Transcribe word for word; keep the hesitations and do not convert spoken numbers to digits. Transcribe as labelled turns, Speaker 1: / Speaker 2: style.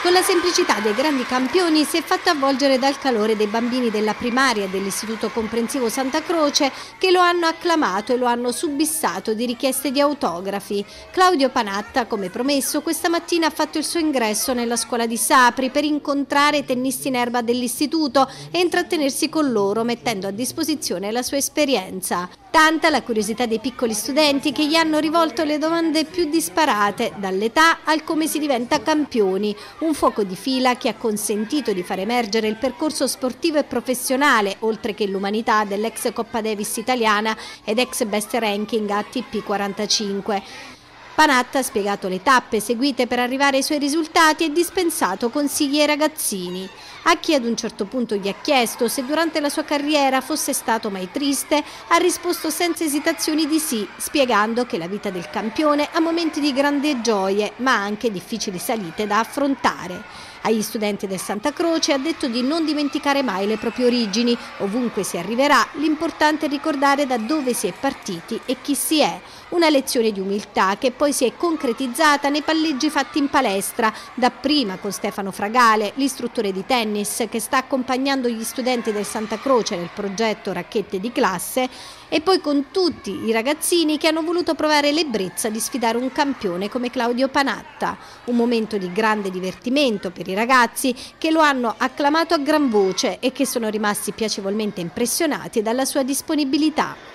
Speaker 1: Con la semplicità dei grandi campioni si è fatto avvolgere dal calore dei bambini della primaria dell'Istituto Comprensivo Santa Croce, che lo hanno acclamato e lo hanno subissato di richieste di autografi. Claudio Panatta, come promesso, questa mattina ha fatto il suo ingresso nella scuola di Sapri per incontrare i tennisti in erba dell'istituto e intrattenersi con loro, mettendo a disposizione la sua esperienza. Tanta la curiosità dei piccoli studenti che gli hanno rivolto le domande più disparate, dall'età al come si diventa campioni. Un fuoco di fila che ha consentito di far emergere il percorso sportivo e professionale, oltre che l'umanità dell'ex Coppa Davis italiana ed ex best ranking A T P quarantacinque. Panatta ha spiegato le tappe seguite per arrivare ai suoi risultati e dispensato consigli ai ragazzini. A chi ad un certo punto gli ha chiesto se durante la sua carriera fosse stato mai triste, ha risposto senza esitazioni di sì, spiegando che la vita del campione ha momenti di grandi gioie, ma anche difficili salite da affrontare. Agli studenti del Santa Croce ha detto di non dimenticare mai le proprie origini. Ovunque si arriverà, l'importante è ricordare da dove si è partiti e chi si è. Una lezione di umiltà che poi si è concretizzata nei palleggi fatti in palestra, dapprima con Stefano Fragale, l'istruttore di tennis che sta accompagnando gli studenti del Santa Croce nel progetto Racchette di classe, e poi con tutti i ragazzini che hanno voluto provare l'ebbrezza di sfidare un campione come Claudio Panatta. Un momento di grande divertimento per i ragazzi che lo hanno acclamato a gran voce e che sono rimasti piacevolmente impressionati dalla sua disponibilità.